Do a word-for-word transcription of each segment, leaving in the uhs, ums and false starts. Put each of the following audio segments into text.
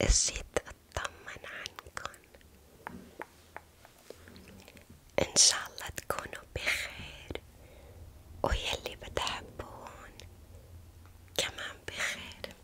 جيت أطمن عنكن، إن شاء الله تكونوا بخير ويلي بتحبون كمان بخير.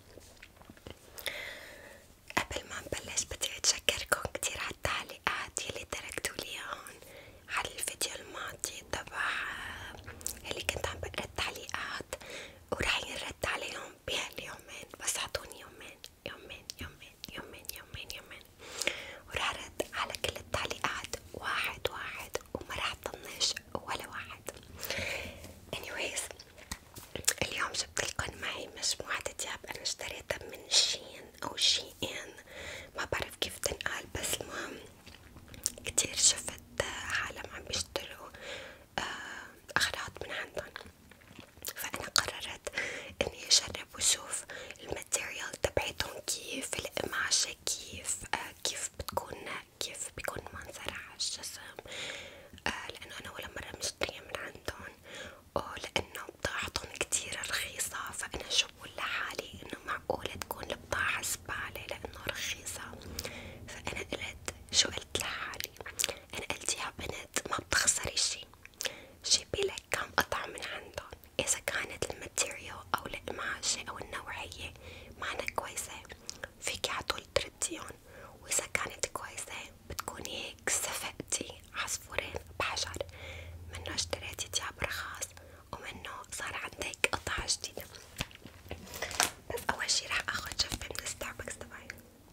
قبل ما نبلش بدي أتشكركم كتير على التعليقات يلي تركتولي إياهن على الفيديو الماضي تبع اللي كنت عم بقرا التعليقات، وراح ينرد عليهم بهاليومين، بس عطوني يومين يومين يومين يومين يومين يومين وراح رد على كل التعليقات واحد واحد، وما راح طنش ولا واحد. anyways اليوم جبتلكن معي مجموعة تياب أنا اشتريتها من شين أو شي إن، ما بعرف كيف تنقال، بس المهم كتير شفت عالم عم بيشتروا أغراض من عندهم، فأنا قررت إني أجرب وشوف الماتيريال تبعتهم كيف، القماشة كيف آه كيف بتكون، كيف بيكون منظرها على الجسم، آه لأنه أنا ولا مرة مشترية من عندهم، ولأنه بضاعتهم كتير رخيصة، فأنا شو بقول لحالي إنه معقولة تكون البضاعة زبالة لأنه رخيصة. فأنا قلت شو قلت لحالي، أنا قلت يا بنت ما بتخسري شي، جيبيلك كم قطعة من عندهم، إذا كانت الماتيريال أو القماشة أو النوعية معنا كويسة فيكي عطول ترديهم، وإذا كانت كويسة بتكوني هيك صفقتي عصفورين بحجر، منه اشتريتي تياب رخاص ومنه صار عندك قطعة جديدة. بس أول شي راح أخد جفة من ستاربكس تبعي.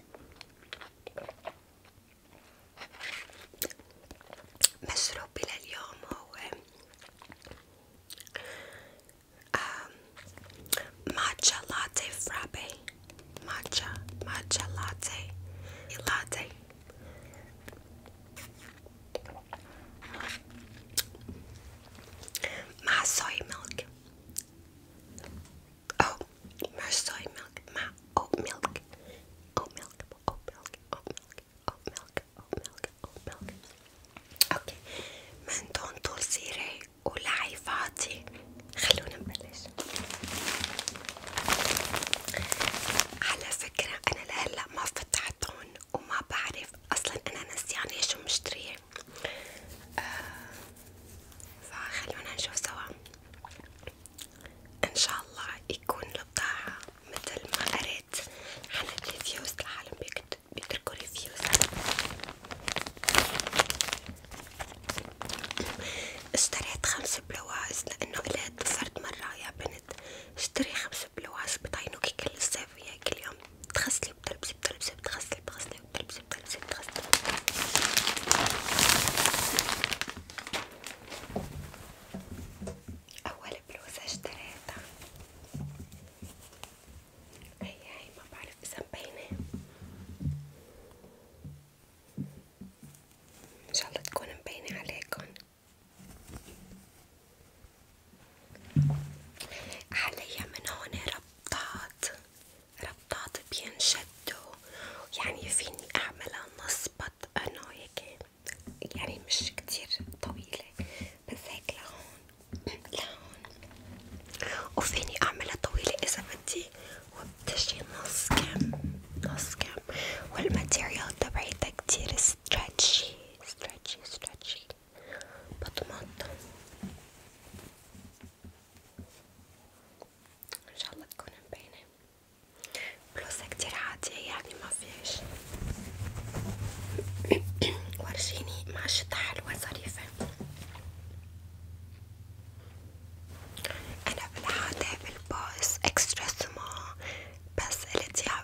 مشروبي لليوم هو ماتشا لاتيه فرابي، ماتشا ماتشا لاتيه لاتيه مع صوي ميلك، أو مش صوي ميلك، مع أوت ميلك، أوت ميلك أوت ميلك أوت ميلك أوت ميلك أوت ميلك أوت ميلك. أوكي من دون طول سيرة ولعيفاتي خلونا نبلش. على فكرة أنا لهلا ما فتحتهم وما بعرف أصلا أنا نسيانة شو مشتريه، آه فخلونا نشوف سوا، إن شاء الله يكون البضاعة مثل ما قريت عن الريفيوز، العالم بيتركوا ريفيوز. اشتريت خمس بلواز لأنه قلت صرت مرة يا بنت اشتري خمس بلواز بطينوكي كل الصيف ويا كل يوم بتغسلي بتلبسي بتلبسي بتغسلي بتغسلي بتلبسي بتلبسي بتغسلي. أول بلوزة اشتريتها هي هي، ما بعرف إذا مبينة، إن شاء الله تكون مبينة عليكن. عليا من هون ربطات، ربطات بينشدوا، يعني فيني أعملها نص بطقنة هيك، يعني مش كتير طويلة بس هيك لهون لهون، وفيني أعملها طويلة إذا بدي، وبتجي نص كم نص كم، والماتيريال تبعتها كتير ستريتشي ستريتشي ستريتشي بطمط. إن شاء الله تكون مبينة. بلوزة كتير عادية يعني ما فيش. ورجيني ماشطة حلوة ظريفة. أنا بالعادة بلبس إكسترا سمول، بس قلت يا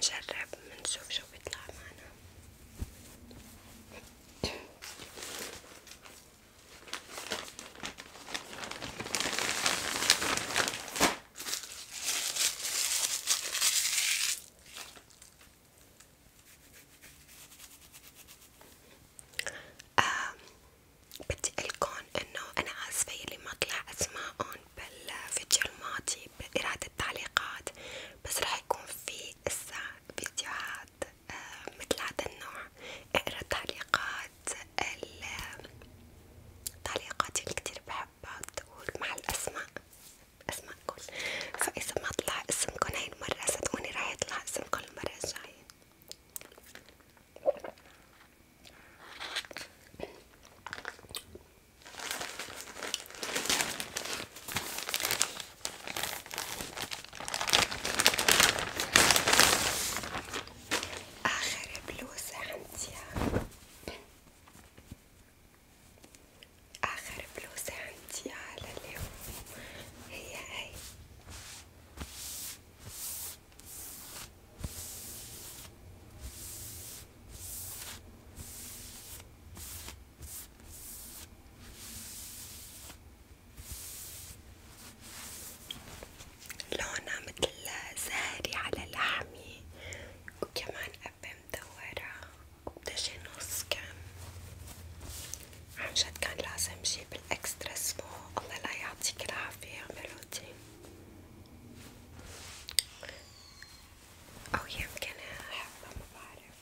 نجرب نشوف شو بيطلع معنا. آه بدي أقولكن إنه أنا آسفة يلي ما طلع أسماءن بالفيديو الماضي بقراءة التعليقات، بس راح يكون في إسا فيديوهات آه مثل هذا النوع، اقرا تعليقات التعليقات اللي كتير بحبها تقول مع الأسماء أسماءكن، فإذا ما طلع اسمكن هاي المرة صدقوني راح يطلع اسمكن المرة الجاية. آخر بلوزة عندي آخر بلوزة عندي لليوم هي هاي. لونها مثل زهري على لحمي، وكمان قبة مدورة وبدجي نص كم. عن جد كان لازم جيب الإكسترا سمول، الله لا يعطيك العافية يا ميلودي، أو يمكن أحبها ما بعرف.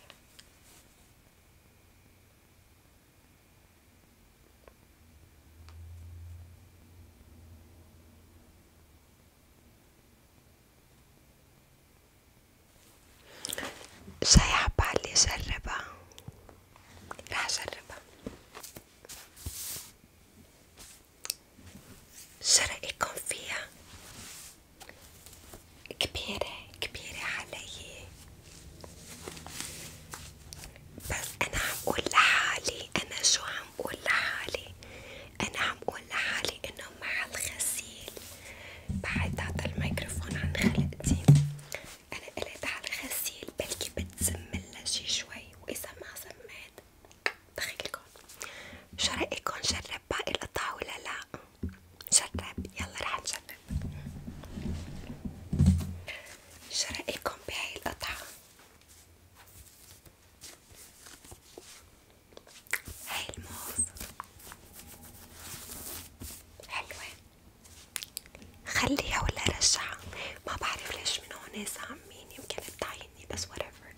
جاي عبالي جربها، راح أجربها. شو رأيكم فيها؟ كبيرة كبيرة علي، بس أنا عم قول لحالي، أنا شو عم قول لحالي؟ أنا عم قول لحالي إنه مع الغسيل بعد هذا الميكروفون عن خلقتي، أنا قلت على الغسيل بلكي بتزملها شي شوي، وإذا ما زمت دخيلكن. شو رأيكن نجرب باقي القطع ولا لا؟ نجرب، يلا رح نجرب. شو رأيكم بهاي القطعة؟ هاي الموف حلوة، خليها ولا رجعها؟ ما بعرف ليش من هون سامين، يمكن بتعيني بس whatever.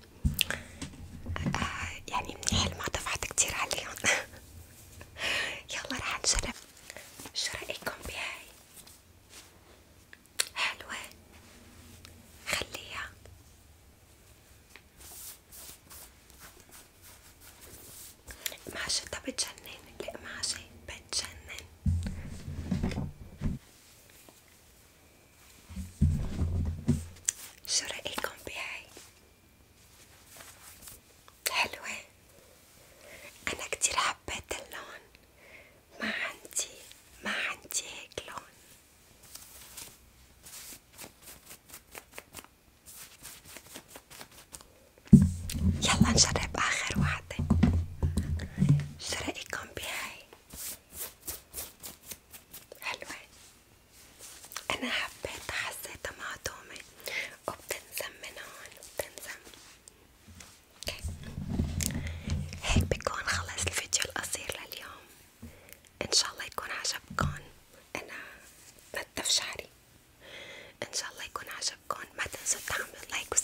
آه يعني منيح ما دفعت كتير عليهم. يلا رح نجرب. شو رأيكم بهاي؟ حلوة، خليها. ماشيتها بتجنن، القماشة بتجنن. شو رأيكم بهاي؟ حلوة، أنا كتير حبيت اللون، ما عندي ما عندي هيك لون. يلا نجرب آخر واحدة. شو رأيكم بهاي؟ حلوة، أنا حبيتها، حسيتها معدومة وبتنزم من هون وبتنزم. اوكي، هيك بكون خلص الفيديو القصير لليوم، إن شاء الله يكون عجبكن. أنا نتف شعري، إن شاء الله يكون عجبكن. ما تنسوا تعملوا لايك